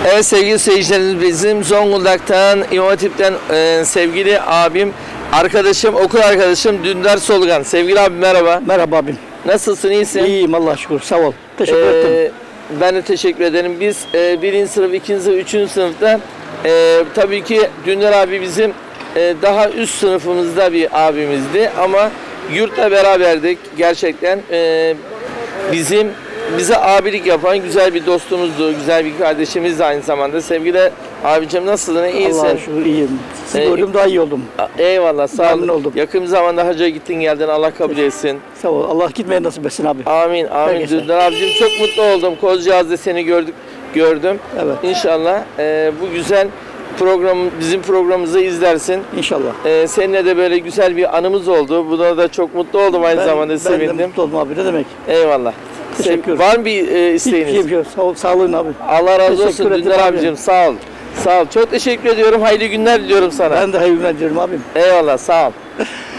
Evet sevgili seyircilerimiz, bizim Zonguldak'tan İmam Hatip'ten sevgili abim, arkadaşım, okul arkadaşım Dündar Solgan. Sevgili abim merhaba. Merhaba abim. Nasılsın, iyisin? İyiyim Allah'a şükür, sağ ol. Teşekkür ettim. Ben de teşekkür ederim. Biz 1. sınıf, 2. sınıf, 3. sınıfta tabii ki Dündar abi bizim daha üst sınıfımızda bir abimizdi ama yurtla beraberdik. Gerçekten bize abilik yapan güzel bir dostumuzdu, güzel bir kardeşimizdi aynı zamanda. Sevgili abicim, nasılsın, iyisin? Allah'a şükür iyiyim. Sizi gördüm daha iyi oldum. Eyvallah, sağ Memnun ol. oldum. Yakın zamanda hacca gittin geldin, Allah kabul etsin. Sağ ol. Allah gitmeye nasip etsin abi. Amin, amin. Herkese. Dündar abicim, çok mutlu oldum. Kozcağız'da seni gördüm. Evet. İnşallah bu güzel bizim programımızı izlersin. İnşallah. Seninle de böyle güzel bir anımız oldu. Buna da çok mutlu oldum, aynı zamanda sevindim. Ben de mutlu oldum abi, ne demek. Eyvallah. Teşekkür ederim. Var mı bir isteğiniz? Hiçbir şey yok. Sağ ol, sağlığın abi. Allah razı Teşekkür olsun ederim Dündar abim. abicim, sağ ol. Sağ ol. Çok teşekkür ediyorum. Hayırlı günler diliyorum sana. Ben de hayırlı günler diliyorum abim. Eyvallah, sağ ol.